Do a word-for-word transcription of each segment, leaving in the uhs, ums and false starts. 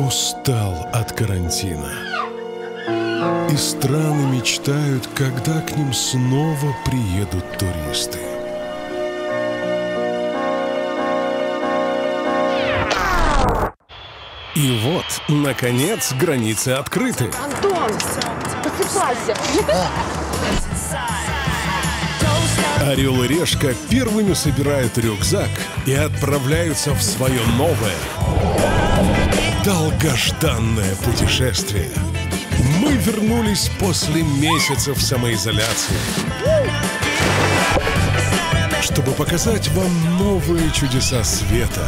устал от карантина. И страны мечтают, когда к ним снова приедут туристы. И вот, наконец, границы открыты. Антон, просыпайся. Орел и Решка первыми собирают рюкзак и отправляются в свое новое, долгожданное путешествие. Мы вернулись после месяцев самоизоляции, чтобы показать вам новые чудеса света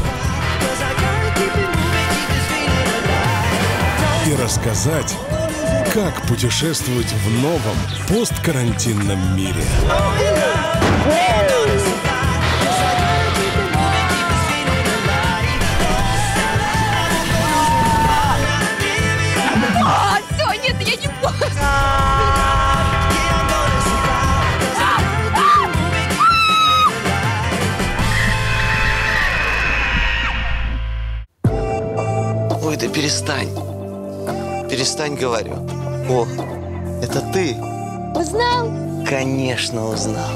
и рассказать, как путешествовать в новом посткарантинном мире. А, все, нет, я не могу. Ой, да перестань. Перестань, говорю. О, это ты? Узнал? Конечно, узнал.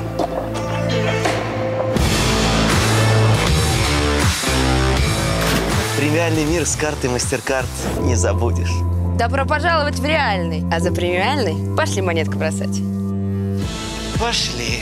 Премиальный мир с картой MasterCard не забудешь. Добро пожаловать в реальный. А за премиальный пошли монетку бросать. Пошли.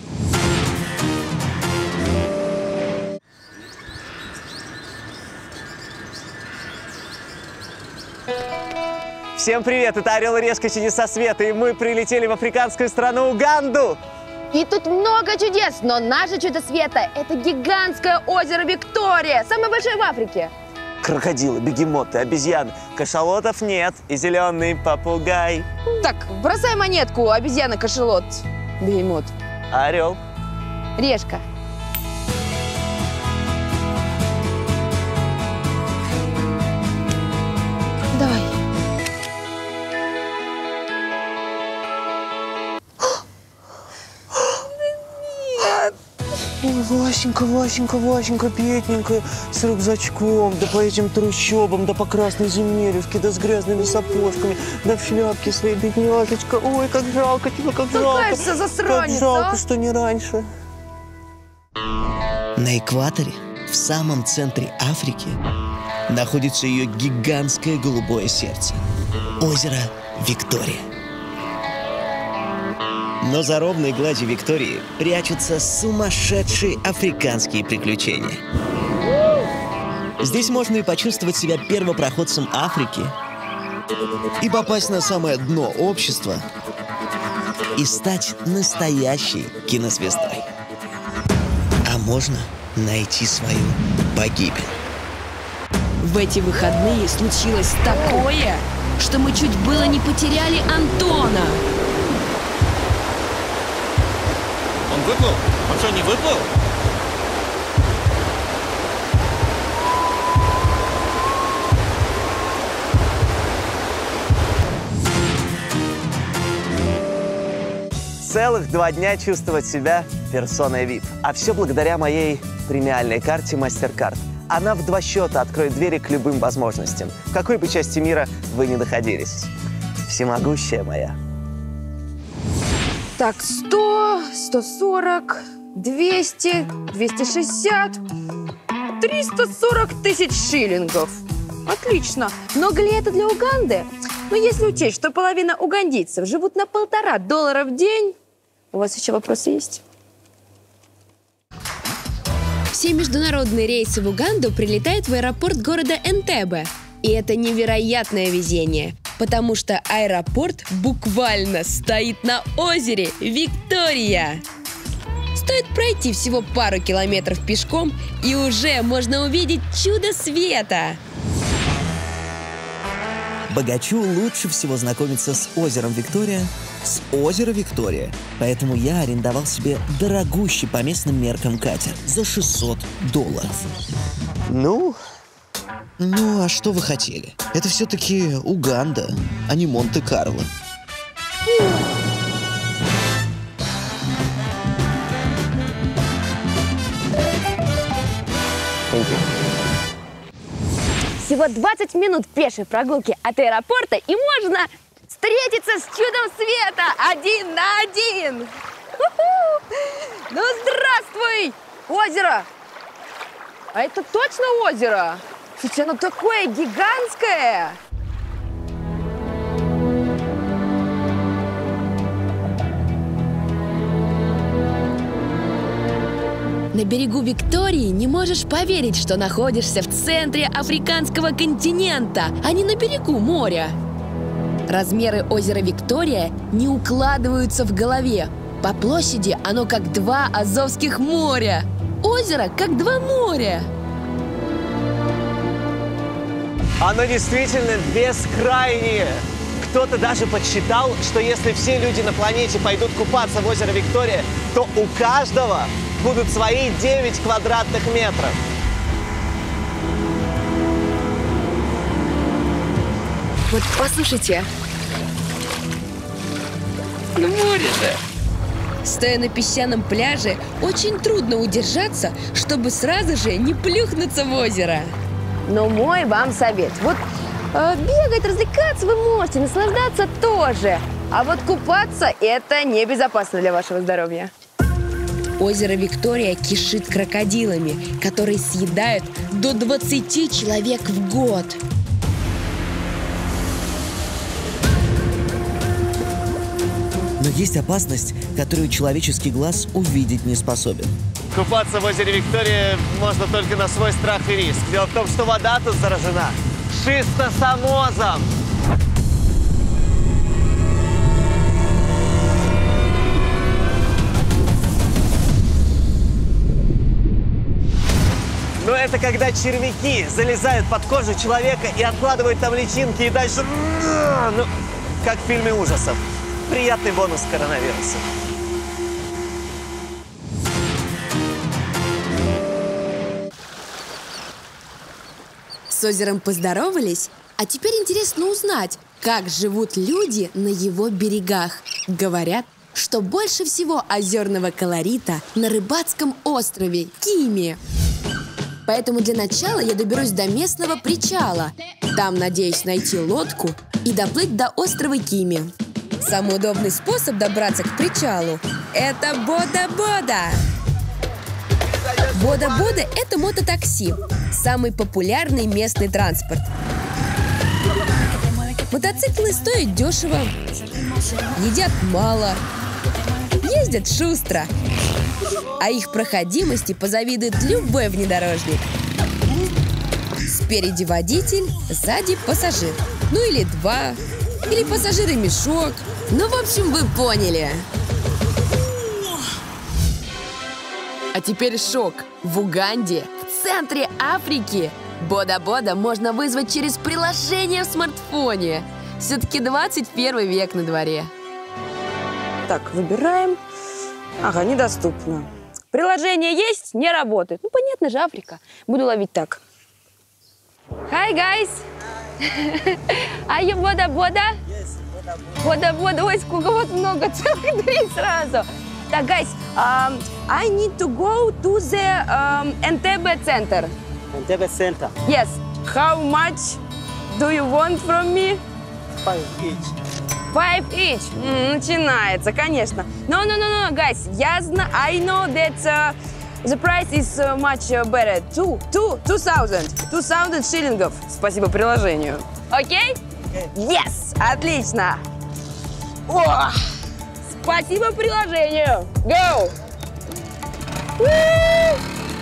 Всем привет! Это Орел и Решка Чудеса Света, и мы прилетели в африканскую страну Уганду. И тут много чудес, но наше чудо света – это гигантское озеро Виктория, самое большое в Африке. Крокодилы, бегемоты, обезьяны, кашалотов нет и зеленый попугай. Так, бросай монетку, обезьяна, кашалот, бегемот. Орел. Решка. Давай. Ой, Васенька, Васенька, Васенька, бедненькая, с рюкзачком, да по этим трущобам, да по красной земелюшке, да с грязными сапожками, да в шляпке своей, бедняжечка. Ой, как жалко тебя, как жалко. Какая засранец, Как жалко, а? что не раньше. На экваторе, в самом центре Африки, находится ее гигантское голубое сердце – озеро Виктория. Но за ровной гладью Виктории прячутся сумасшедшие африканские приключения. Здесь можно и почувствовать себя первопроходцем Африки, и попасть на самое дно общества, и стать настоящей кинозвездой. А можно найти свою погибель. В эти выходные случилось такое, что мы чуть было не потеряли Антона. Он выплыл? Он что, не выплыл? Целых два дня чувствовать себя персоной ви ай пи. А все благодаря моей премиальной карте MasterCard. Она в два счета откроет двери к любым возможностям, в какой бы части мира вы ни находились. Всемогущая моя. Так, сто, сто сорок, двести, двести шестьдесят, триста сорок тысяч шиллингов. Отлично. Много ли это для Уганды? Но если учесть, что половина угандийцев живут на полтора доллара в день, у вас еще вопросы есть? Все международные рейсы в Уганду прилетают в аэропорт города Энтебе. И это невероятное везение, потому что аэропорт буквально стоит на озере Виктория. Стоит пройти всего пару километров пешком, и уже можно увидеть чудо света. Богачу лучше всего знакомиться с озером Виктория, с озера Виктория. Поэтому я арендовал себе дорогущий по местным меркам катер за шестьсот долларов. Ну? Ну, а что вы хотели? Это все-таки Уганда, а не Монте-Карло. Всего двадцать минут пешей прогулки от аэропорта, и можно встретиться с чудом света один на один. Ху-ху. Ну, здравствуй, озеро! А это точно озеро? Слушайте, оно такое гигантское! На берегу Виктории не можешь поверить, что находишься в центре африканского континента, а не на берегу моря. Размеры озера Виктория не укладываются в голове. По площади оно как два Азовских моря. Озеро как два моря. Оно действительно бескрайнее. Кто-то даже подсчитал, что если все люди на планете пойдут купаться в озеро Виктория, то у каждого будут свои девять квадратных метров. Вот послушайте. Ну море же. Стоя на песчаном пляже, очень трудно удержаться, чтобы сразу же не плюхнуться в озеро. Но мой вам совет. Вот э, бегать, развлекаться вы можете, наслаждаться тоже. А вот купаться – это небезопасно для вашего здоровья. Озеро Виктория кишит крокодилами, которые съедают до двадцати человек в год. Но есть опасность, которую человеческий глаз увидеть не способен. Купаться в озере Виктория можно только на свой страх и риск. Дело в том, что вода тут заражена шистосомозом. Но это когда червяки залезают под кожу человека и откладывают там личинки, и дальше... Ну, как в фильме ужасов. Приятный бонус коронавируса. С озером поздоровались, а теперь интересно узнать, как живут люди на его берегах. Говорят, что больше всего озерного колорита на рыбацком острове Кими. Поэтому для начала я доберусь до местного причала. Там надеюсь найти лодку и доплыть до острова Кими. Самый удобный способ добраться к причалу – это бода-бода. Бода-бода – это мототакси, самый популярный местный транспорт. Мотоциклы стоят дешево, едят мало, ездят шустро, а их проходимости позавидует любой внедорожник. Спереди водитель, сзади пассажир. Ну или два, или пассажир и мешок. Ну, в общем, вы поняли. А теперь шок. В Уганде, в центре Африки, бода-бода можно вызвать через приложение в смартфоне. Все-таки двадцать первый век на дворе. Так, выбираем. Ага, недоступно. Приложение есть, не работает. Ну, понятно же, Африка. Буду ловить так. Hi, guys. Are you бода-бода? Yes, Бода-бода. Ой, сколько вот много, целых три сразу. Так, guys, um, I need to go to the um, Entebbe center. Entebbe center. Yes. How much do you want from me? Five each. Five each. Mm, начинается, конечно. No, no, no, no, guys. Я знаю, I know that uh, the price is uh, much better. Two, two, two thousand. Two thousand шиллингов. Спасибо приложению. Окей? Okay? Yes. Отлично. О, спасибо приложению. Go. Woo!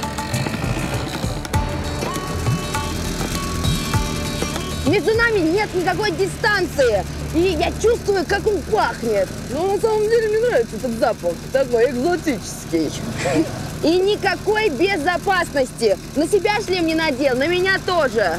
Между нами нет никакой дистанции. И я чувствую, как он пахнет. Но на самом деле мне нравится этот запах. Такой экзотический. И никакой безопасности. На себя шлем не надел, на меня тоже.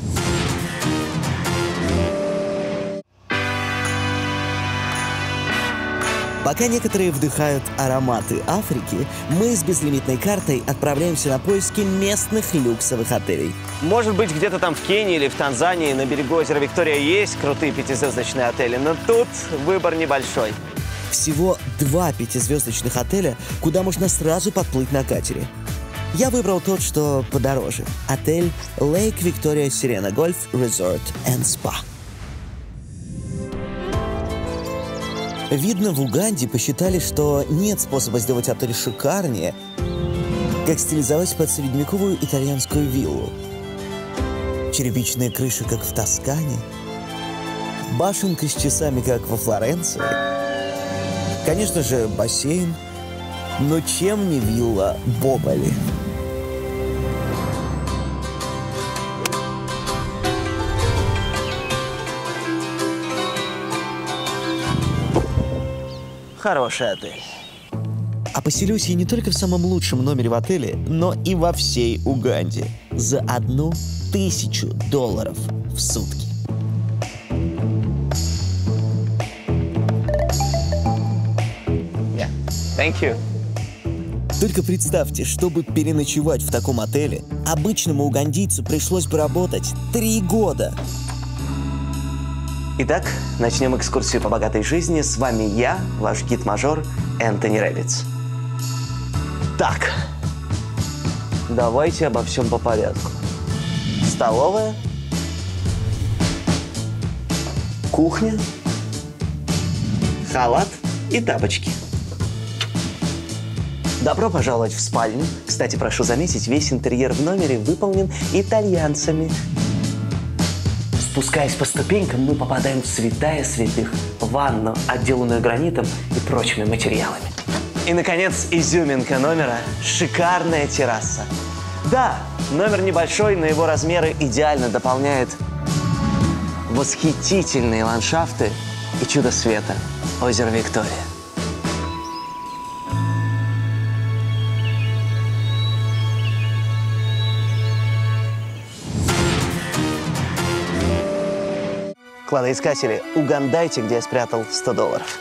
Пока некоторые вдыхают ароматы Африки, мы с безлимитной картой отправляемся на поиски местных люксовых отелей. Может быть, где-то там в Кении или в Танзании на берегу озера Виктория есть крутые пятизвездочные отели, но тут выбор небольшой. Всего два пятизвездочных отеля, куда можно сразу подплыть на катере. Я выбрал тот, что подороже. Отель Lake Victoria Sirena Golf Resort and Spa. Видно, в Уганде посчитали, что нет способа сделать отель шикарнее, как стилизовать под средневековую итальянскую виллу. Черепичные крыши, как в Тоскане, башенка с часами, как во Флоренции. Конечно же, бассейн, но чем не вилла Боболи? Хороший отель. А поселюсь я не только в самом лучшем номере в отеле, но и во всей Уганде. За одну тысячу долларов в сутки. Yeah. Thank you. Только представьте, чтобы переночевать в таком отеле, обычному угандийцу пришлось бы работать три года. Итак, начнем экскурсию по богатой жизни. С вами я, ваш гид-мажор Энтони Рэббитс. Так, давайте обо всем по порядку. Столовая, кухня, халат и тапочки. Добро пожаловать в спальню. Кстати, прошу заметить, весь интерьер в номере выполнен итальянцами. Спускаясь по ступенькам, мы попадаем в святая святых, ванну, отделанную гранитом и прочими материалами. И, наконец, изюминка номера – шикарная терраса. Да, номер небольшой, но его размеры идеально дополняют восхитительные ландшафты и чудо света – озеро Виктория. Кладоискатели, угадайте, где я спрятал сто долларов.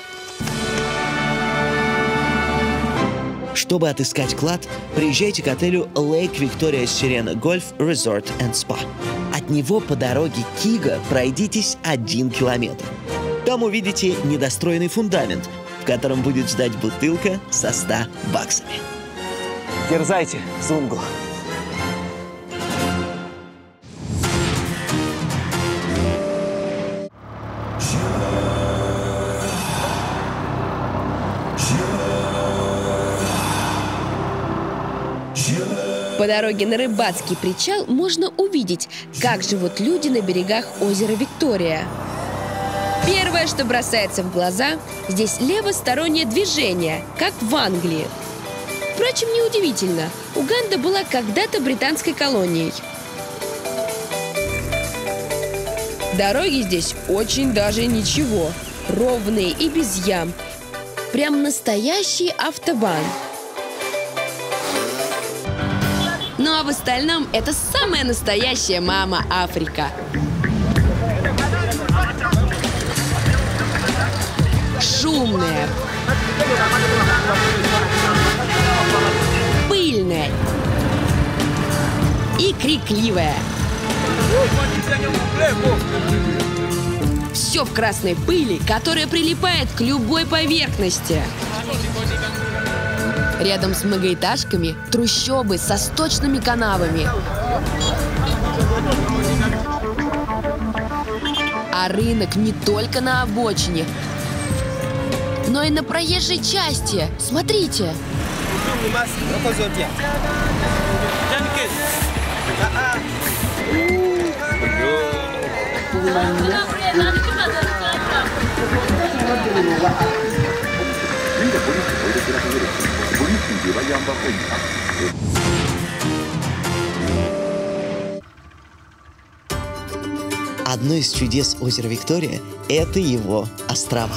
Чтобы отыскать клад, приезжайте к отелю Lake Victoria Sirena Golf Resort and Spa. От него по дороге Кига пройдитесь один километр. Там увидите недостроенный фундамент, в котором будет ждать бутылка со ста баксами. Дерзайте, Зунгу. По дороге на рыбацкий причал можно увидеть, как живут люди на берегах озера Виктория. Первое, что бросается в глаза, здесь левостороннее движение, как в Англии. Впрочем, неудивительно, Уганда была когда-то британской колонией. Дороги здесь очень даже ничего, ровные и без ям. Прям настоящий автобан. Ну а в остальном это самая настоящая мама Африка. Шумная, пыльная и крикливая. Все в красной пыли, которая прилипает к любой поверхности. Рядом с многоэтажками трущобы со сточными канавами. А рынок не только на обочине, но и на проезжей части. Смотрите. Одно из чудес озера Виктория – это его острова.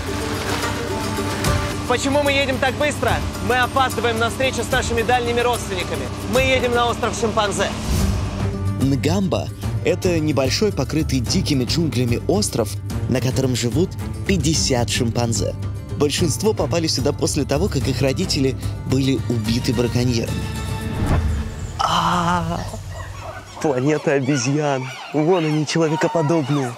Почему мы едем так быстро? Мы опаздываем на встречу с нашими дальними родственниками. Мы едем на остров Шимпанзе. Нгамба – это небольшой, покрытый дикими джунглями остров, на котором живут пятьдесят шимпанзе. Большинство попали сюда после того, как их родители были убиты браконьерами. А, планета обезьян. Вон они, человекоподобные.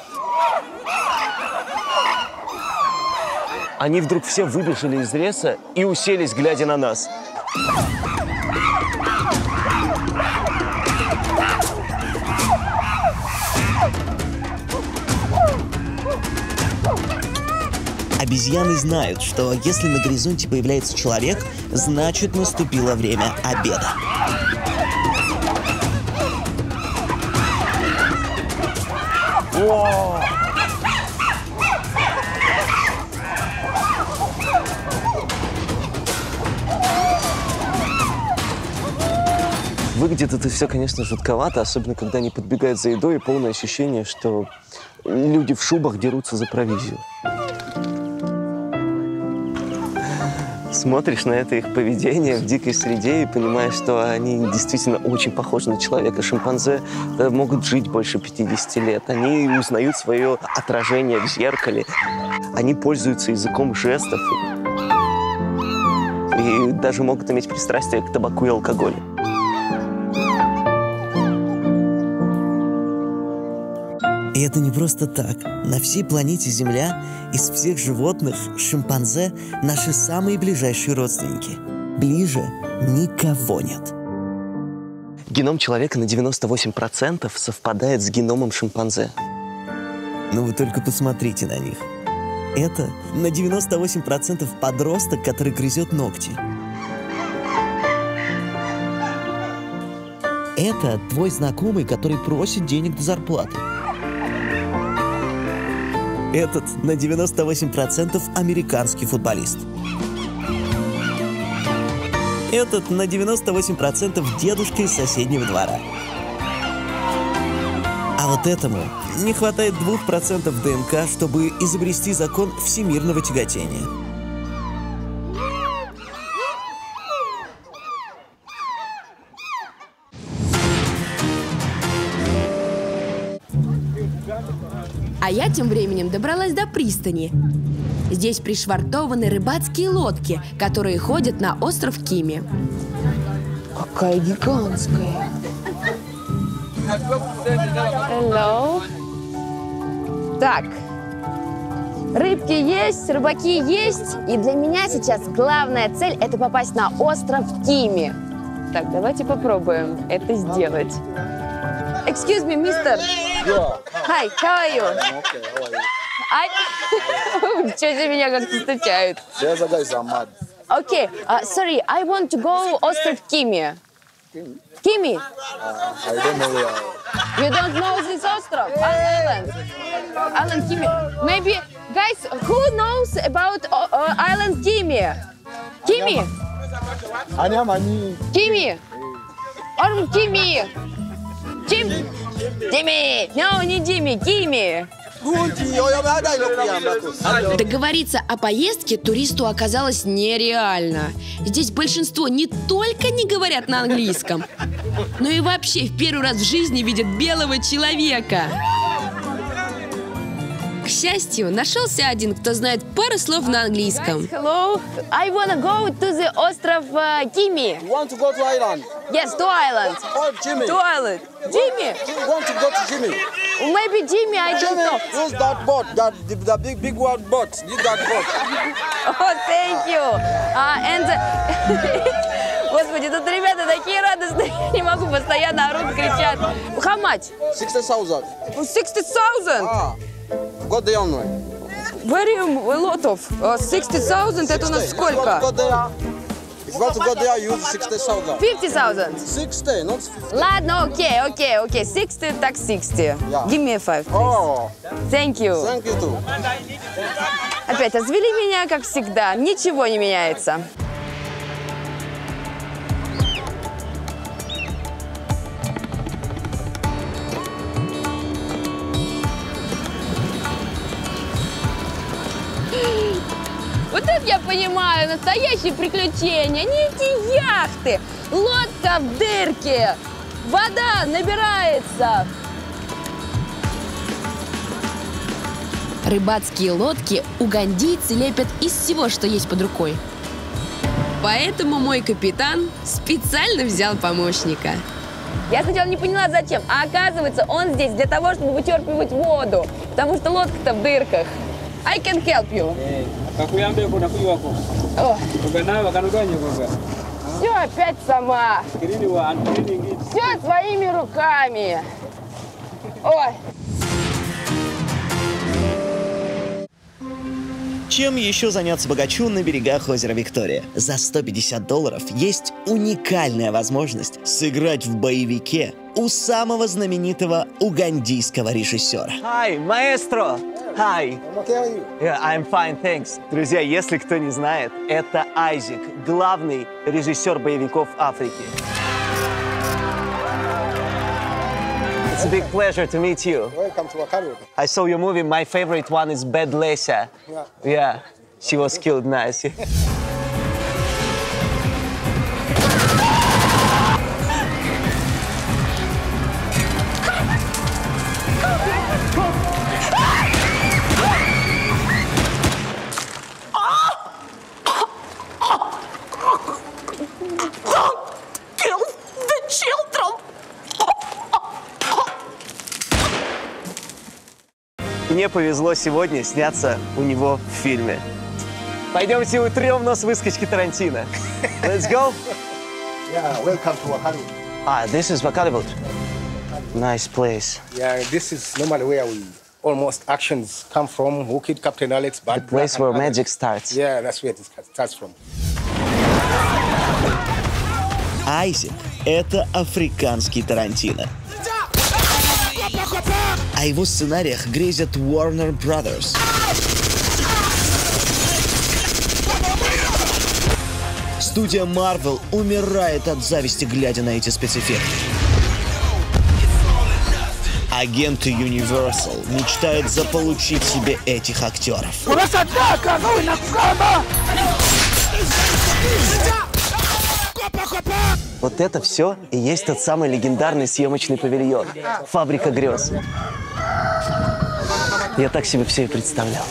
Они вдруг все выбежали из леса и уселись, глядя на нас. Обезьяны знают, что если на горизонте появляется человек, значит наступило время обеда. О! Выглядит это все, конечно, жутковато, особенно когда они подбегают за едой, и полное ощущение, что люди в шубах дерутся за провизию. Смотришь на это их поведение в дикой среде и понимаешь, что они действительно очень похожи на человека. Шимпанзе могут жить больше пятидесяти лет. Они узнают свое отражение в зеркале. Они пользуются языком жестов. И даже могут иметь пристрастие к табаку и алкоголю. И это не просто так. На всей планете Земля из всех животных шимпанзе – наши самые ближайшие родственники. Ближе никого нет. Геном человека на девяносто восемь процентов совпадает с геномом шимпанзе. Но вы только посмотрите на них. Это на девяносто восемь процентов подросток, который грызет ногти. Это твой знакомый, который просит денег до зарплаты. Этот на девяносто восемь процентов американский футболист. Этот на девяносто восемь процентов дедушка из соседнего двора. А вот этому не хватает двух процентов ДНК, чтобы изобрести закон всемирного тяготения. А я тем временем добралась до пристани. Здесь пришвартованы рыбацкие лодки, которые ходят на остров Кими. Какая гигантская. Hello. Так, рыбки есть, рыбаки есть. И для меня сейчас главная цель – это попасть на остров Кими. Так, давайте попробуем это сделать. Excuse me, mister. Yeah. Hi, how are you? I'm okay, how are you? I... Ничего себе, меня как-то встречают. The other guys are mad. Okay, uh, sorry, I want to go остров Кими. Кими? Uh, I don't know where. You don't know this остров? Island? Island Кими. Maybe, guys, who knows about uh, uh, Island Кими? Кими? Anyamani. Кими? Or Кими? Ким? Дими! No, не Дими, Кими! Договориться о поездке туристу оказалось нереально. Здесь большинство не только не говорят на английском, но и вообще в первый раз в жизни видят белого человека. К счастью, нашелся один, кто знает пару слов на английском. Hello, I wanna go to the остров uh, Кими. You want to go to Ireland? Yes, to island. Oh, Jimmy. To island. Jimmy? You want to go to Jimmy? Maybe Jimmy, I don't Jimmy, know. use that boat, that, the, the big, big one boat. Use that boat. Oh, thank you. Uh, and... Господи, тут ребята такие радостные. Не могу, постоянно орут, кричат. How much? sixty thousand. sixty thousand? Ah, go there only. Very a lot of. Uh, sixty thousand, это у нас сколько? If you want to go there, you use sixty thousand. fifty thousand. sixty, not fifty. Ладно, окей, окей, окей. sixty, так sixty. Yeah. Give me five, please. Oh, Thank you. thank you too. Опять развели меня, как всегда. Ничего не меняется. Вот это я понимаю, настоящие приключения, не эти яхты. Лодка в дырке, вода набирается. Рыбацкие лодки угандийцы лепят из всего, что есть под рукой. Поэтому мой капитан специально взял помощника. Я сначала не поняла, зачем, а оказывается, он здесь для того, чтобы вычерпывать воду, потому что лодка-то в дырках. I can help you. О. Все опять сама. Все своими руками. Ой. Чем еще заняться богачу на берегах озера Виктория? За сто пятьдесят долларов есть уникальная возможность сыграть в боевике у самого знаменитого угандийского режиссера. Hi, маэстро! Hi! I'm okay, how are you? Yeah, I'm fine, thanks. Друзья, если кто не знает, это Айзек, главный режиссер боевиков Африки. It's a big pleasure to meet you. Welcome to Wakaru. I saw your movie. My favorite one is Bad Lesha. Yeah. Yeah, she was killed nice. Мне повезло сегодня сняться у него в фильме. Пойдемте утрем нос выскочки Тарантино. Let's go. Yeah, welcome to Wakaru. Ah, this is Wakaru. Nice place. Yeah, this is normally where we almost actions come from. Who killed Captain Alex? The Bad place Black, where and others. magic starts. Yeah, that's where it starts from. Айзек — это африканский Тарантино. О его сценариях грезят Warner Brothers. Студия Marvel умирает от зависти, глядя на эти спецэффекты. Агенты Universal мечтают заполучить себе этих актеров. Вот это все и есть тот самый легендарный съемочный павильон. Фабрика грез. Я так себе все и представлял.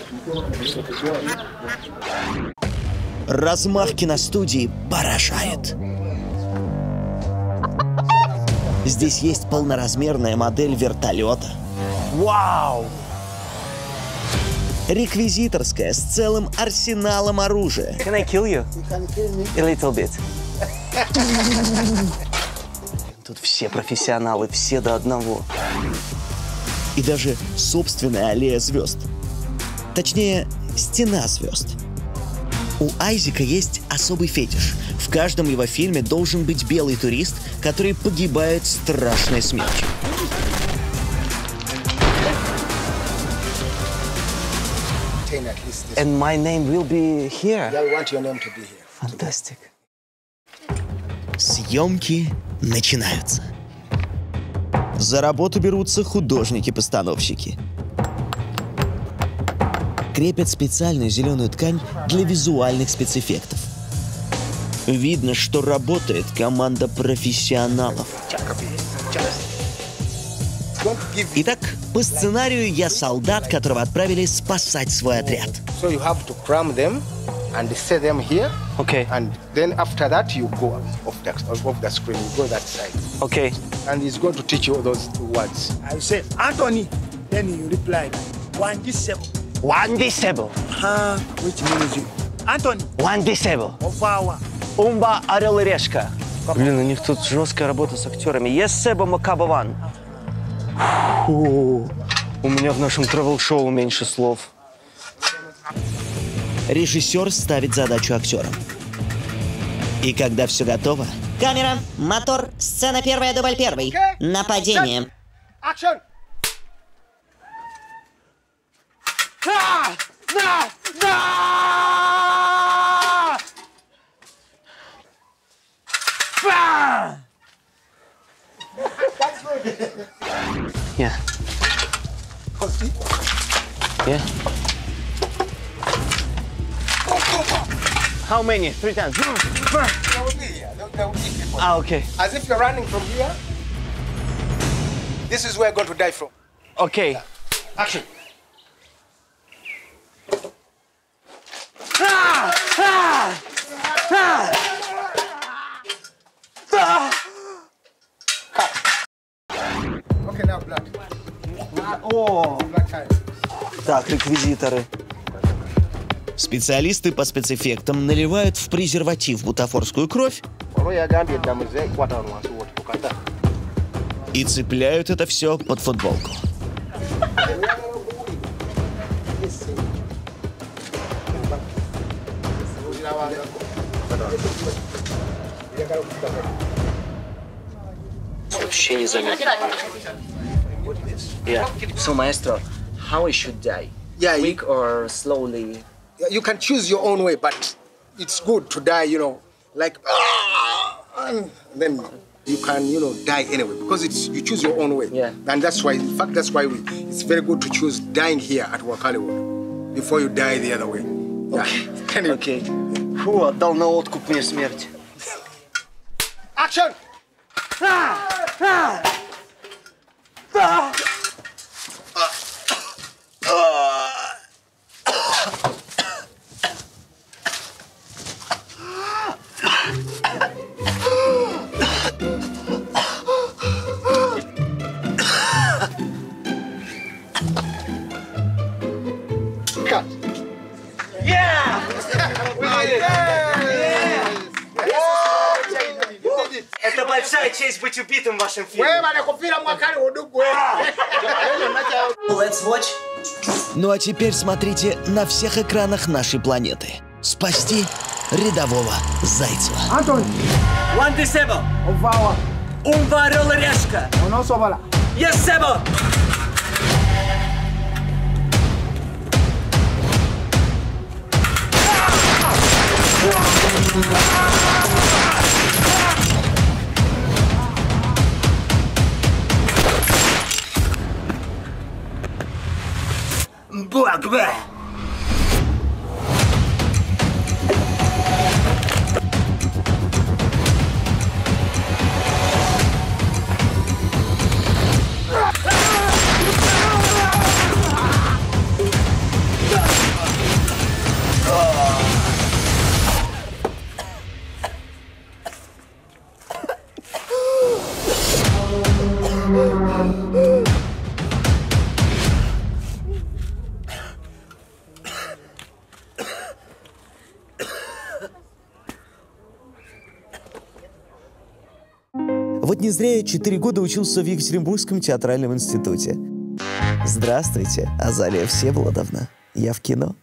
Размах киностудии поражает. Здесь есть полноразмерная модель вертолета. Вау! Реквизиторская с целым арсеналом оружия. Can I kill you? You can kill me. A little bit. Тут все профессионалы, все до одного. И даже собственная аллея звезд. Точнее, стена звезд. У Айзека есть особый фетиш. В каждом его фильме должен быть белый турист, который погибает страшной смертью. At least this. And my name will be here. Yeah, we want your name to be here. Fantastic. Съемки начинаются. За работу берутся художники-постановщики. Крепят специальную зеленую ткань для визуальных спецэффектов. Видно, что работает команда профессионалов. Итак, по сценарию я солдат, которого отправили спасать свой отряд. So you have to cram them and set them here. Okay. And then after that you go off the, off the screen. You go that side. Okay. And he's going to teach you all those two words. I say, Anthony. Then you reply, one disable. One disable. Uh, which means you. Anthony. One disable. Овава. Умба, орел и решка. Блин, у них тут жесткая работа с актерами. Yes, Себа Макабаван. У меня в нашем тревел-шоу меньше слов. Режиссер ставит задачу актерам. И когда все готово... Камера, мотор, сцена первая, дубль первый. Okay. Нападение. Action! Yeah. Yeah. How many? Three times. Ah, okay. As if you're running from here. This is where you're going to die from. Okay. Action. Okay, now blood. О, Blood time. так, реквизиторы. Специалисты по спецэффектам наливают в презерватив бутафорскую кровь и цепляют это все под футболку. Вообще не заметил. Yeah. So, maestro, how I should die? Yeah, Quick you, or slowly? you can choose your own way, but it's good to die, you know, like, and then you can, you know, die anyway because it's you choose your own way. Yeah. And that's why, in fact, that's why we, it's very good to choose dying here at Wakaliwood before you die the other way. Okay. Yeah. Can you? Okay. Фу, отдал на откуп мне смерть. Action! Cut. Yeah! Это большая честь быть убитым в вашем фильме. Let's watch. Ну а теперь смотрите на всех экранах нашей планеты. Спасти рядового Зайцева. Антон, One disable. Овала, Un орел и решка. оно собала. Yes, Sebo. Буа-гба. Вот не зря я четыре года учился в Екатеринбургском театральном институте. Здравствуйте, Азалия Всеволодовна. Я в кино.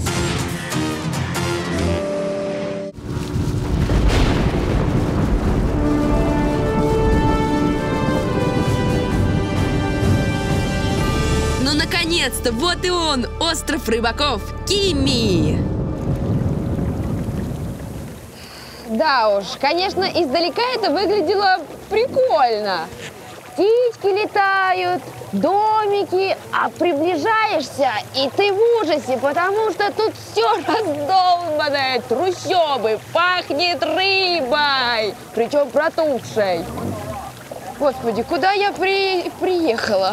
Ну, наконец-то, вот и он, остров рыбаков, Кими. Да уж, конечно, издалека это выглядело прикольно. Птички летают, домики, а приближаешься, и ты в ужасе, потому что тут все раздолбанное, трущобы, пахнет рыбой, причем протухшей. Господи, куда я при... приехала?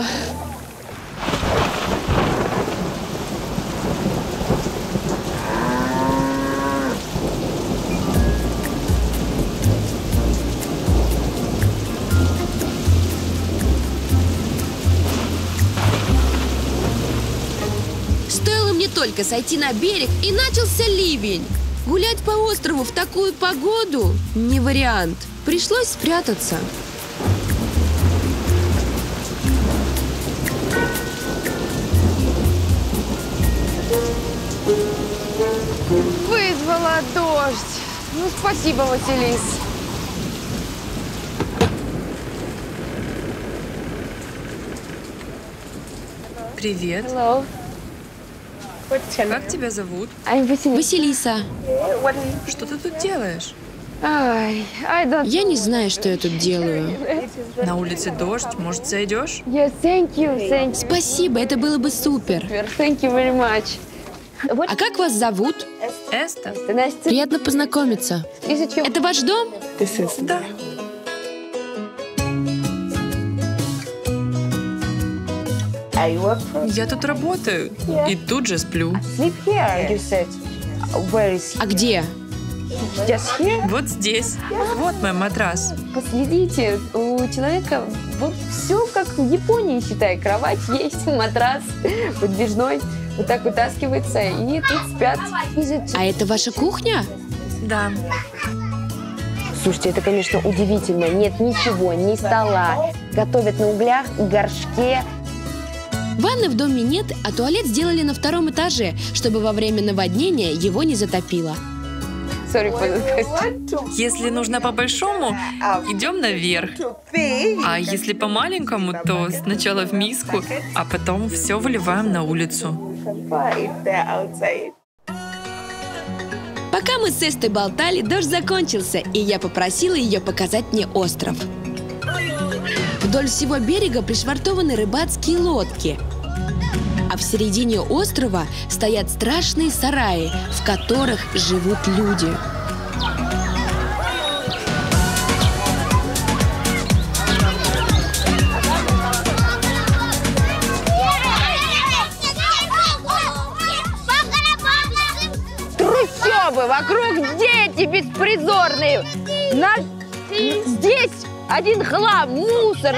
Стоило мне только сойти на берег, и начался ливень. Гулять по острову в такую погоду – не вариант. Пришлось спрятаться. Вызвала дождь. Ну, спасибо, Василис. Привет. Hello. Как тебя зовут? I'm Василис. Василиса, Что ты тут делаешь? Ай, I don't... я не знаю, что я тут делаю. На улице дождь, может, зайдешь? Yes, thank you, thank you. Спасибо, это было бы супер. Thank you very much. А как вас зовут? Эста? Nice to Приятно познакомиться. visit you. Это ваш дом? Да. I work for... Я тут работаю и тут же сплю. Sleep here, you said. Where is А где? just here? Вот здесь. Вот мой матрас. Последите, у человека вот все как в Японии, считай. Кровать есть, матрас подвижной. Вот так вытаскивается, и тут спят. А это ваша кухня? Да. Слушайте, это, конечно, удивительно. Нет ничего, ни стола. Готовят на углях, горшке. Ванны в доме нет, а туалет сделали на втором этаже, чтобы во время наводнения его не затопило. Sorry for the question. Если нужно по-большому, идем наверх. А если по-маленькому, то сначала в миску, а потом все выливаем на улицу. Пока мы с Эстой болтали, дождь закончился, и я попросила ее показать мне остров. Вдоль всего берега пришвартованы рыбацкие лодки. А в середине острова стоят страшные сараи, в которых живут люди. Трущобы, вокруг дети беспризорные. На... Здесь один хлам, мусор.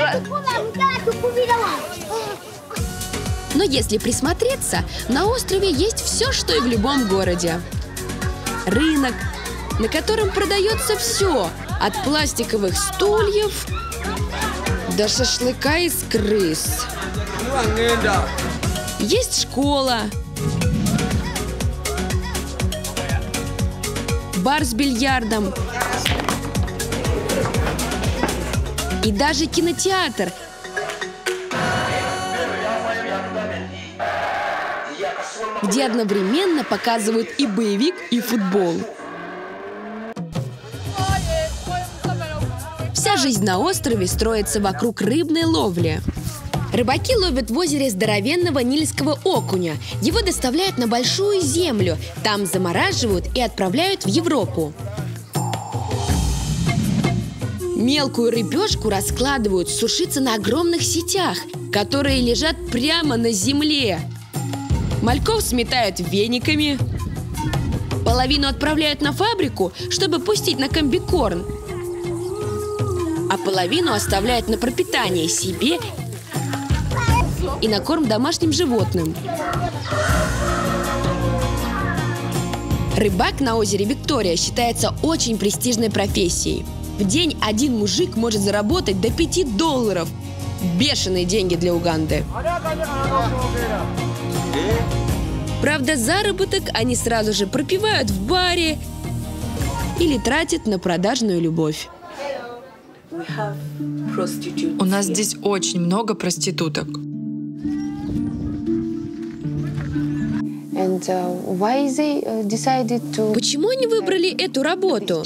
Но если присмотреться, на острове есть все, что и в любом городе. Рынок, на котором продается все, от пластиковых стульев до шашлыка из крыс. Есть школа, бар с бильярдом и даже кинотеатр, где одновременно показывают и боевик, и футбол. Вся жизнь на острове строится вокруг рыбной ловли. Рыбаки ловят в озере здоровенного нильского окуня. Его доставляют на большую землю, там замораживают и отправляют в Европу. Мелкую рыбешку раскладывают сушиться на огромных сетях, которые лежат прямо на земле. Мальков сметают вениками, половину отправляют на фабрику, чтобы пустить на комбикорм, а половину оставляют на пропитание себе и на корм домашним животным. Рыбак на озере Виктория считается очень престижной профессией. В день один мужик может заработать до пяти долларов. Бешеные деньги для Уганды. Правда, заработок они сразу же пропивают в баре или тратят на продажную любовь. У нас здесь очень много проституток. And, uh, why they, uh, decided to... Почему они выбрали эту работу?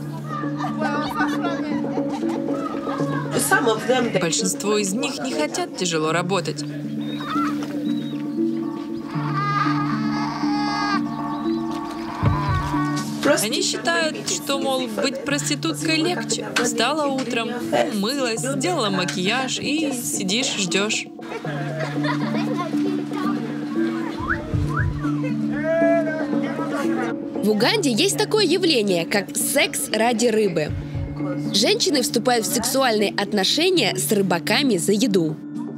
Большинство из них не хотят тяжело работать. Они считают, что, мол, быть проституткой легче. Встала утром, умылась, сделала макияж и сидишь, ждешь. В Уганде есть такое явление, как секс ради рыбы. Женщины вступают в сексуальные отношения с рыбаками за еду.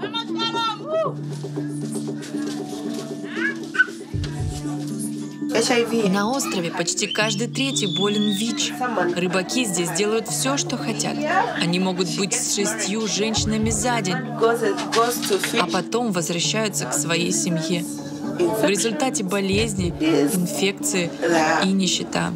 На острове почти каждый третий болен ВИЧ. Рыбаки здесь делают все, что хотят. Они могут быть с шестью женщинами за день, а потом возвращаются к своей семье. В результате болезни, инфекции и нищета.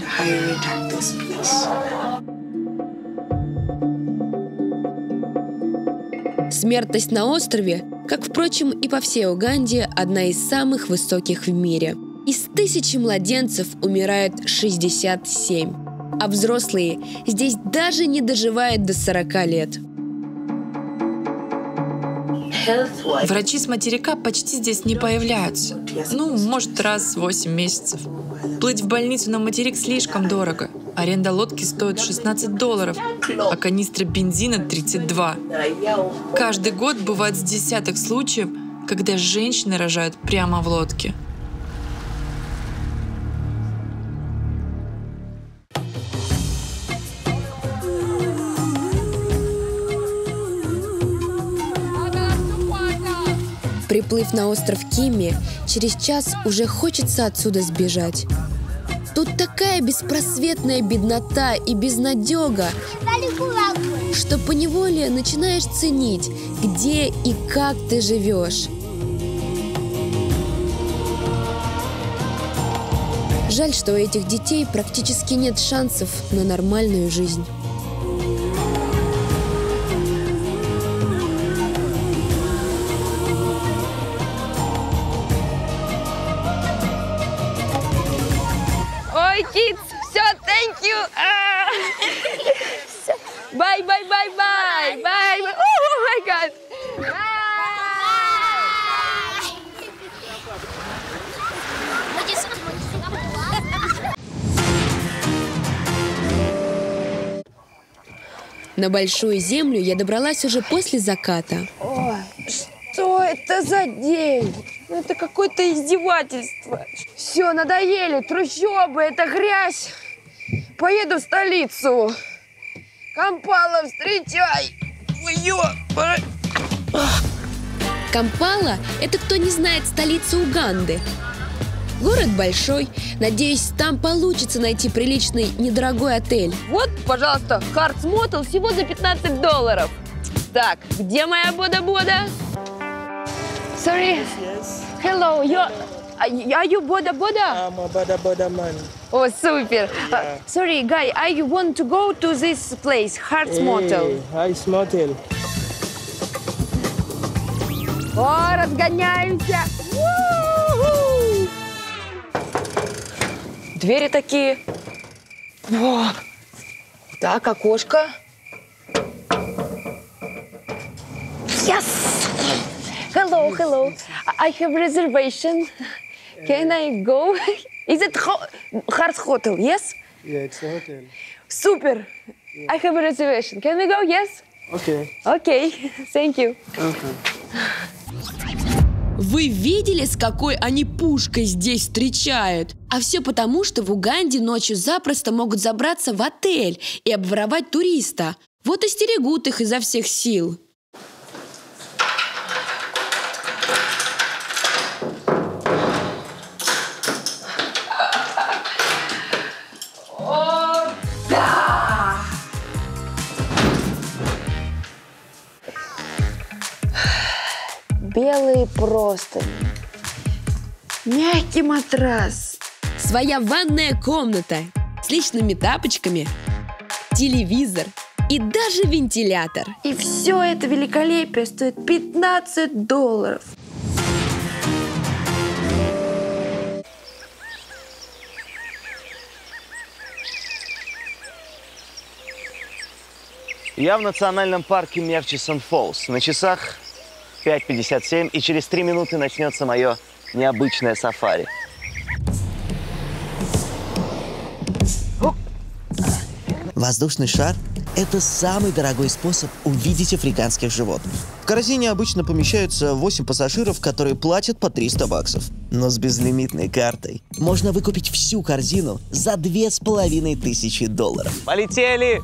Смертность на острове, как, впрочем, и по всей Уганде, одна из самых высоких в мире. Из тысячи младенцев умирает шестьдесят семь, а взрослые здесь даже не доживают до сорока лет. Врачи с материка почти здесь не появляются. Ну, может, раз в восемь месяцев. Плыть в больницу на материк слишком дорого. Аренда лодки стоит шестнадцать долларов, а канистра бензина тридцать два. Каждый год бывает с десяток случаев, когда женщины рожают прямо в лодке. Приплыв на остров Кимми, через час уже хочется отсюда сбежать. Тут такая беспросветная беднота и безнадега, что поневоле начинаешь ценить, где и как ты живешь. Жаль, что у этих детей практически нет шансов на нормальную жизнь. Ой, kids, все, thank you. А. Всё. Bye, bye, bye, bye, bye, bye. Oh my God. На Большую Землю я добралась уже после заката. Ой, что это за день? Ну, это какое-то издевательство. Все, надоели, трущобы, это грязь. Поеду в столицу. Кампала, встречай. Ой, ё, пора- Кампала – это, кто не знает, столица Уганды. Город большой. Надеюсь, там получится найти приличный, недорогой отель. Вот, пожалуйста, Hearts Motel всего за пятнадцать долларов. Так, где моя бода-бода? Sorry. Yes. Hello, you... Are you бода-бода? I'm a bada bada man. О, супер. Yeah. Uh, sorry, guy, I want to go to this place, Hearts Motel. Hey, Hearts Motel. О, разгоняемся. У-ху! Двери такие. О, так, окошко. Yes! Hello, hello. I have reservation. Can I go? Is it ho- Hearts Hotel? Yes? Yeah, it's a hotel. Super. I have a reservation. Can we go? Yes? Okay. Okay. Thank you. Okay. Вы видели, с какой они пушкой здесь встречают? А все потому, что в Уганде ночью запросто могут забраться в отель и обворовать туриста. Вот и стерегут их изо всех сил. О, да! Белые простыни, мягкий матрас, Своя ванная комната с личными тапочками, телевизор и даже вентилятор. и все это великолепие стоит пятнадцать долларов. Я в национальном парке Мерчисон Фоллс. На часах пять пятьдесят семь, и через три минуты начнется мое необычное сафари. Воздушный шар – это самый дорогой способ увидеть африканских животных. В корзине обычно помещаются восемь пассажиров, которые платят по триста баксов. Но с безлимитной картой можно выкупить всю корзину за две с половиной тысячи долларов. Полетели!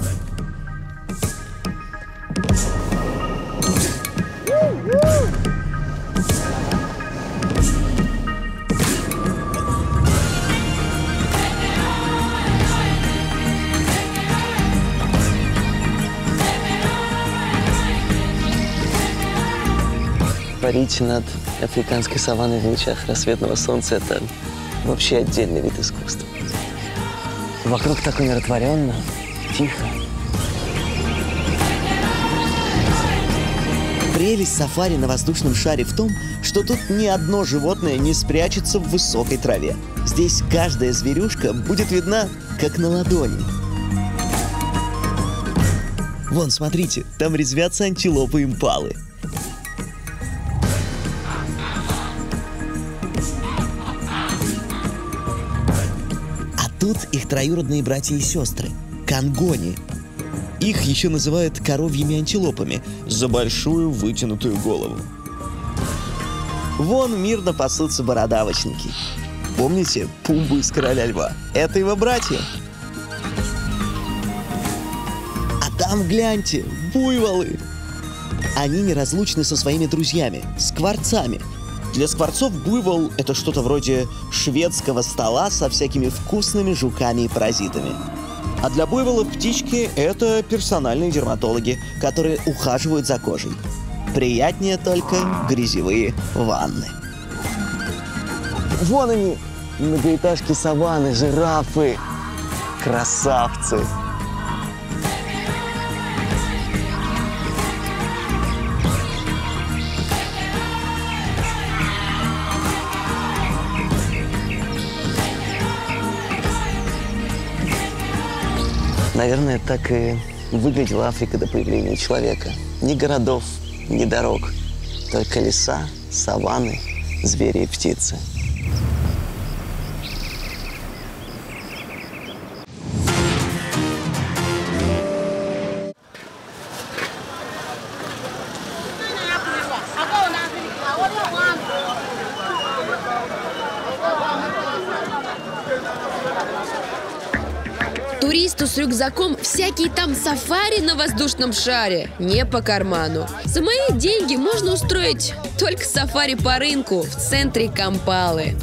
Парить над африканской саванной в лучах рассветного солнца – это вообще отдельный вид искусства. Вокруг так умиротворенно, тихо. Прелесть сафари на воздушном шаре в том, что тут ни одно животное не спрячется в высокой траве. Здесь каждая зверюшка будет видна, как на ладони. Вон, смотрите, там резвятся антилопы импалы. А тут их троюродные братья и сестры – конгони. Их еще называют коровьими антилопами за большую вытянутую голову. Вон мирно пасутся бородавочники. Помните Пумбу из «Короля льва»? Это его братья. А там, гляньте, буйволы. Они неразлучны со своими друзьями – скворцами. Для скворцов буйвол – это что-то вроде шведского стола со всякими вкусными жуками и паразитами. А для буйволов птички – это персональные дерматологи, которые ухаживают за кожей. Приятнее только грязевые ванны. Вон они, Многоэтажки саванны, жирафы. Красавцы. Наверное, так и выглядела Африка до появления человека. Ни городов, ни дорог, только леса, саванны, звери и птицы. Туристу с рюкзаком всякие там сафари на воздушном шаре не по карману. За мои деньги можно устроить только сафари по рынку в центре Кампалы.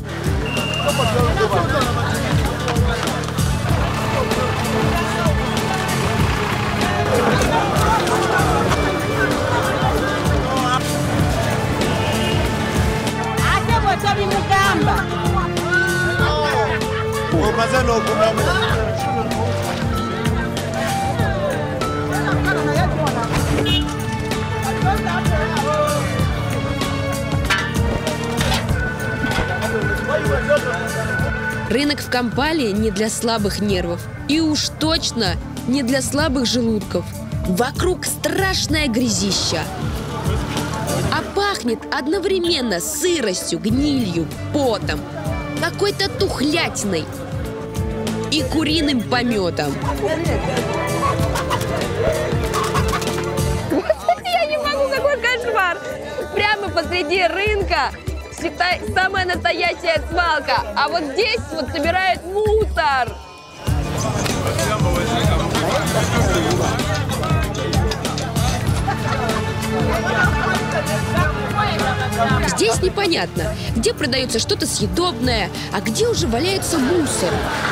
Рынок в Кампале не для слабых нервов. И уж точно не для слабых желудков. Вокруг страшное грязища. А пахнет одновременно сыростью, гнилью, потом, какой-то тухлятиной и куриным пометом. Я не могу, какой кошмар! Прямо посреди рынка, считай, самая настоящая свалка. А вот здесь вот собирают мусор. Здесь непонятно, где продается что-то съедобное, а где уже валяется мусор.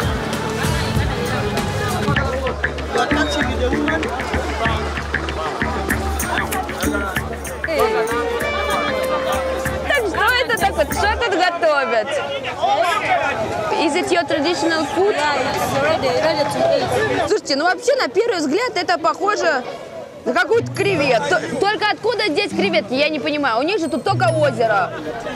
Так что это так вот? Что тут готовят? Is it your traditional food? Слушайте, ну вообще на первый взгляд это похоже на какую-то креветку. Только откуда здесь креветки, я не понимаю. У них же тут только озеро.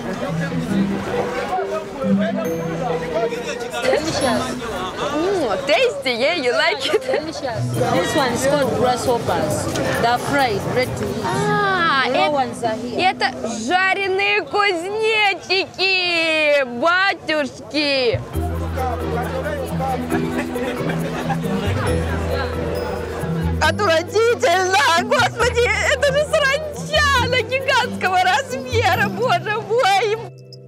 Mm, tasty, yeah, you like it? This one is called grasshoppers. They're fried, ready to eat. А, No ones are here. это жареные кузнечики, батюшки. Отвратительно! Господи, это же саранча на гигантского размера, боже мой!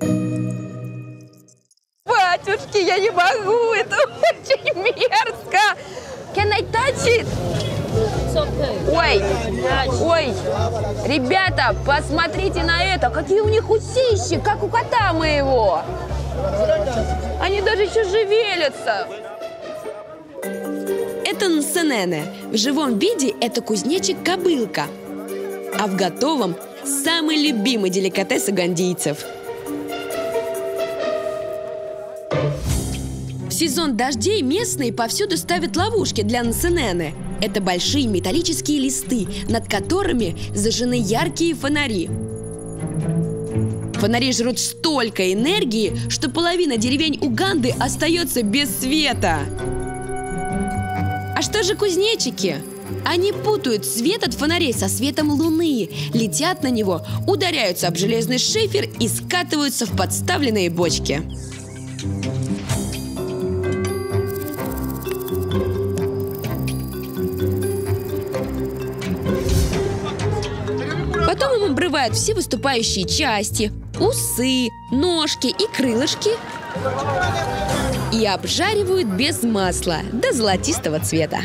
Батюшки, я не могу, это очень мерзко! Can I touch it? Ой, ой, ребята, посмотрите на это, какие у них усищи, как у кота моего. Они даже еще шевелятся. Это нсенене. В живом виде это кузнечик-кобылка. А в готовом – самый любимый деликатес угандийцев. В сезон дождей местные повсюду ставят ловушки для нсенене. Это большие металлические листы, над которыми зажжены яркие фонари. Фонари жрут столько энергии, что половина деревень Уганды остается без света. А что же кузнечики? Они путают свет от фонарей со светом луны, летят на него, ударяются об железный шифер и скатываются в подставленные бочки. Потом им обрывают все выступающие части, усы, ножки и крылышки и обжаривают без масла до золотистого цвета.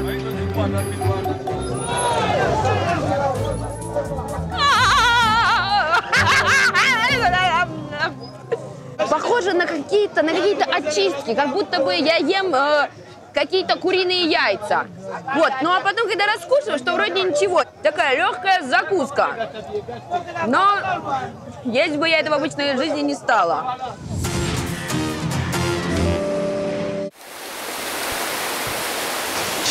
Похоже на какие-то на какие-то очистки, как будто бы я ем э, какие-то куриные яйца. Вот, ну а потом, когда раскусываю, что вроде ничего, такая легкая закуска. Но есть бы я это в обычной жизни не стала.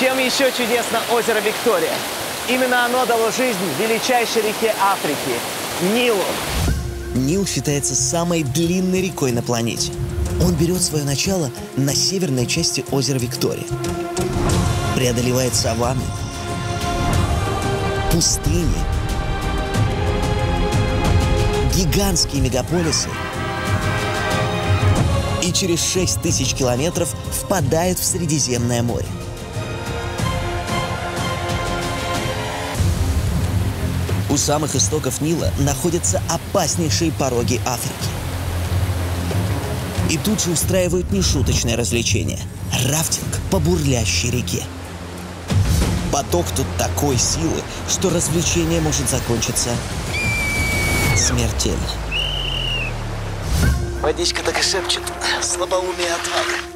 Чем еще чудесно озеро Виктория? Именно оно дало жизнь величайшей реке Африки – Нилу. Нил считается самой длинной рекой на планете. Он берет свое начало на северной части озера Виктория. Преодолевает саванны, пустыни, гигантские мегаполисы и через шесть тысяч километров впадает в Средиземное море. У самых истоков Нила находятся опаснейшие пороги Африки. И тут же устраивают нешуточное развлечение – рафтинг по бурлящей реке. Поток тут такой силы, что развлечение может закончиться смертельно. Водичка так и шепчет: слабоумие и отвага.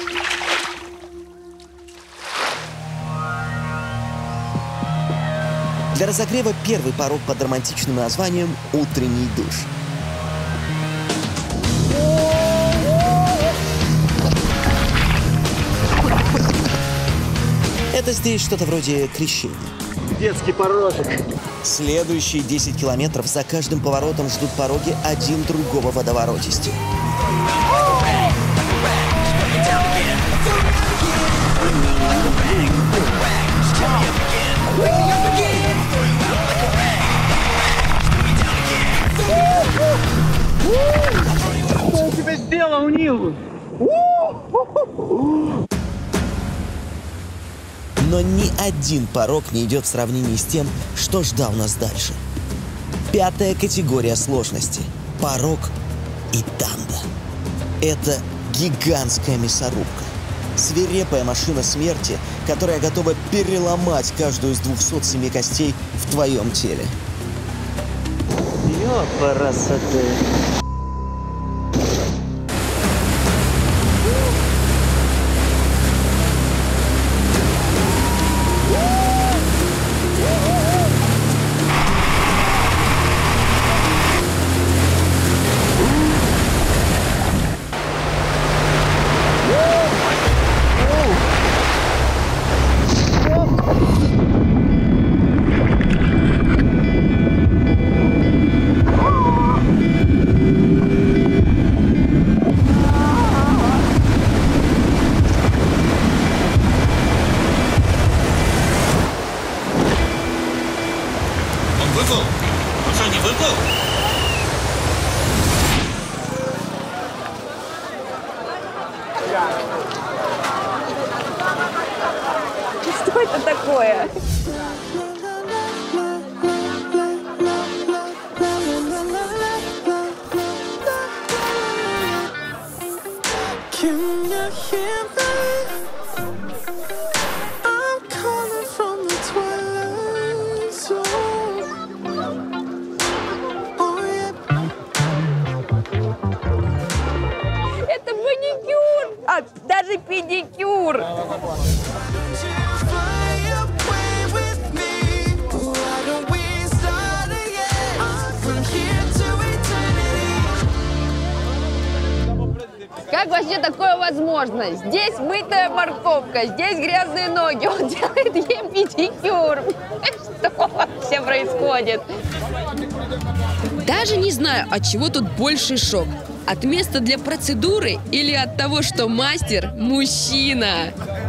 Для разогрева первый порог под романтичным названием «Утренний душ». Это здесь что-то вроде крещения. Детский порожек. Следующие десять километров за каждым поворотом ждут пороги один другого водоворотистее. Что я тебе сделал, Нил? Но ни один порог не идет в сравнении с тем, что ждал нас дальше. Пятая категория сложности – порог и танда. Это гигантская мясорубка. Свирепая машина смерти, которая готова переломать каждую из двухсот семи костей в твоем теле. Ёпарасоте. Выплыл? Он что, не выплыл? Что это такое? Это маникюр, а даже педикюр. Как вообще такое возможно? Здесь мытая морковка, здесь грязные ноги. Он делает ей педикюр. Что вообще происходит? Даже не знаю, от чего тут больший шок. От места для процедуры или от того, что мастер – мужчина?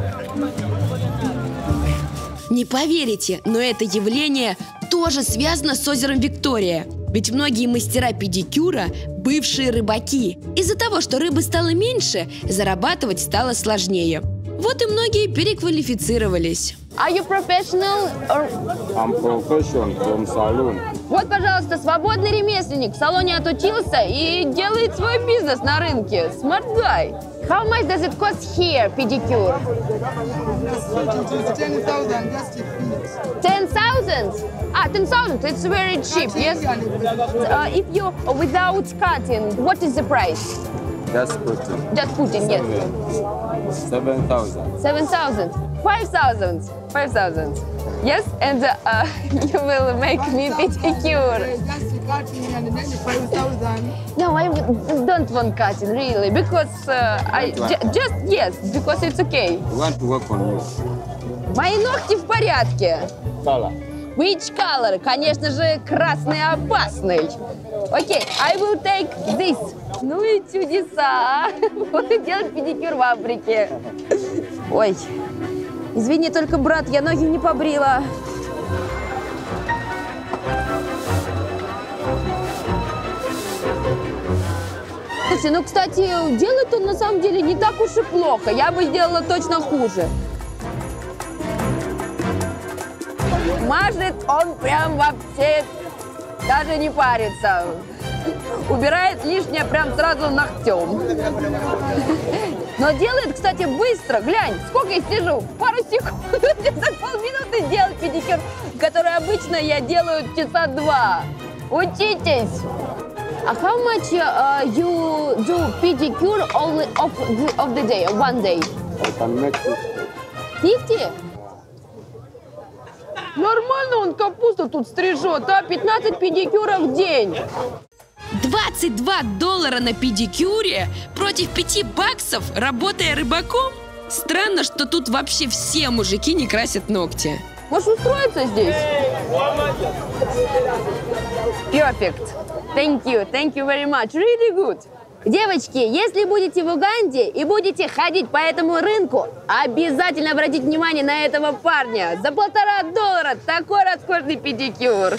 Не поверите, но это явление тоже связано с озером Виктория. Ведь многие мастера педикюра – бывшие рыбаки. Из-за того, что рыбы стало меньше, зарабатывать стало сложнее. Вот и многие переквалифицировались. Are you professional or... I'm professional from saloon. Вот, пожалуйста, свободный ремесленник в салоне отучился и делает свой бизнес на рынке. Smart guy. How much does it cost here, pedicure? ten thousand? Ah, ten thousand. It's very cheap, yes? Uh, if you without cutting, what is the price? Just putting. Just putting, yes. Seven thousand. Seven thousand. Five thousand. Five thousand. Yes, and uh, you will make me pedicure. No, I don't want cutting really, because uh, I ju just yes, because it's okay. I want to work on you. Мои ногти в порядке. Color. Which color? Конечно же, красный опасный. Окей, okay, I will take this. Ну и чудеса. Буду делать педикюр в Африке. Ой, извини, только, брат, я ноги не побрила. Слушай, ну, кстати, делает он на самом деле не так уж и плохо. Я бы сделала точно хуже. Мажет он прям вообще даже не парится. Убирает лишнее прям сразу ногтем. Но делает, кстати, быстро. Глянь, сколько я сижу? Пару секунд. За полминуты делать педикюр, который обычно я делаю часа два. Учитесь. А how much uh, you do pedicure only of the, of the day, one day? fifty? Нормально он капусту тут стрижет, а? пятнадцать педикюров в день. двадцать два доллара на педикюре против пяти баксов, работая рыбаком? Странно, что тут вообще все мужики не красят ногти. Можешь устроиться здесь? Perfect. Thank you. Thank you very much. Really good. Девочки, если будете в Уганде и будете ходить по этому рынку, обязательно обратите внимание на этого парня. За полтора доллара такой роскошный педикюр.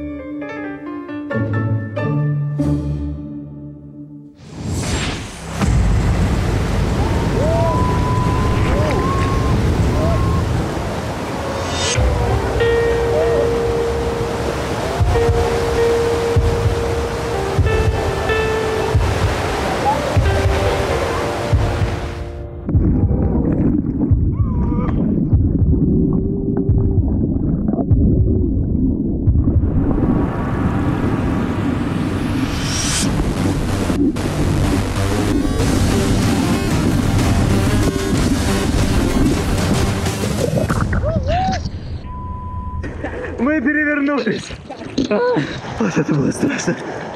Мы перевернулись. Вот это было страшно.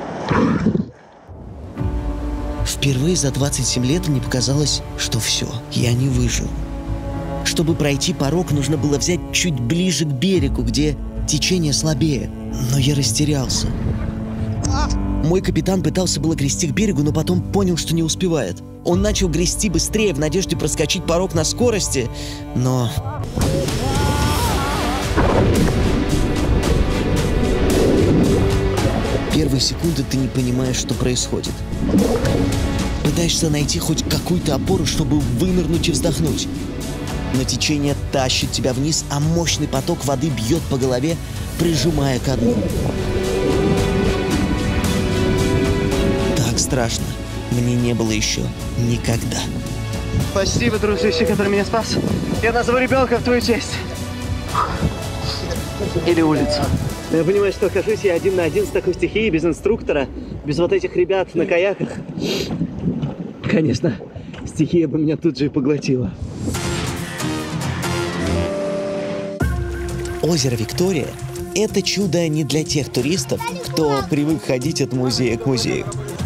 Впервые за двадцать семь лет мне показалось, что все, я не выжил. Чтобы пройти порог, нужно было взять чуть ближе к берегу, где течение слабее. Но я растерялся. Мой капитан пытался было грести к берегу, но потом понял, что не успевает. Он начал грести быстрее в надежде проскочить порог на скорости, но... Первые секунды ты не понимаешь, что происходит. Пытаешься найти хоть какую-то опору, чтобы вынырнуть и вздохнуть. Но течение тащит тебя вниз, а мощный поток воды бьет по голове, прижимая ко дну. Так страшно мне не было еще никогда. Спасибо, дружище, который меня спас. Я назову ребенка в твою честь. Или улицу. Я понимаю, что окажусь я один на один с такой стихией, без инструктора, без вот этих ребят на каяках. Конечно, стихия бы меня тут же и поглотила. Озеро Виктория – это чудо не для тех туристов, кто привык ходить от музея к музею.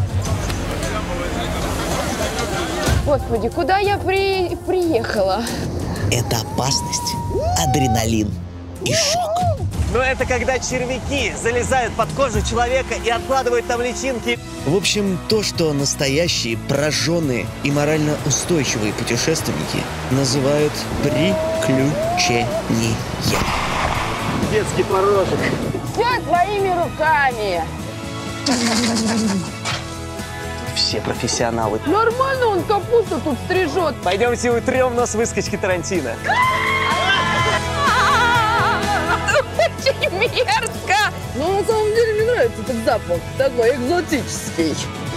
Господи, куда я при... приехала? Это опасность, адреналин и шок. Но это когда червяки залезают под кожу человека и откладывают там личинки. В общем, то, что настоящие, прожженные и морально устойчивые путешественники называют приключения. Детский порожек. Все твоими руками. Все профессионалы. Нормально он капусту тут стрижет. Пойдемте утрем нос выскочки Тарантино. Очень мерзко. Но на самом деле мне нравится этот запах. Такой экзотический.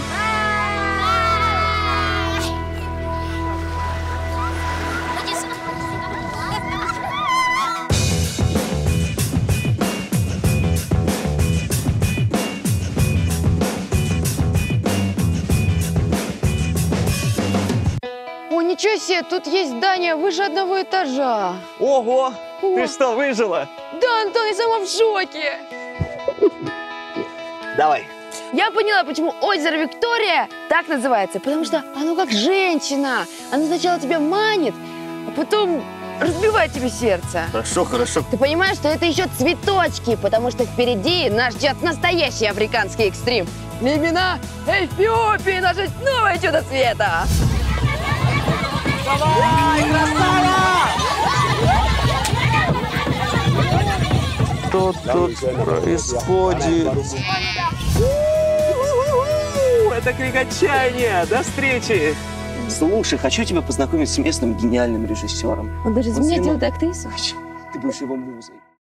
О, ничего себе, тут есть здание выше одного этажа. Ого! О. Ты что, выжила? Да, Антон, я сама в шоке. Давай. Я поняла, почему озеро Виктория так называется. Потому что оно как женщина. Оно сначала тебя манит, а потом разбивать тебе сердце. Хорошо, хорошо. Ты понимаешь, что это еще цветочки, потому что впереди нас ждет настоящий африканский экстрим. Племена Эфиопии, наше новое чудо света. Давай, красава! Что тут происходит? Это крик отчаяния! До встречи! Слушай, хочу тебя познакомить с местным гениальным режиссером. Он даже заметил эту актрису. Ты будешь его музой.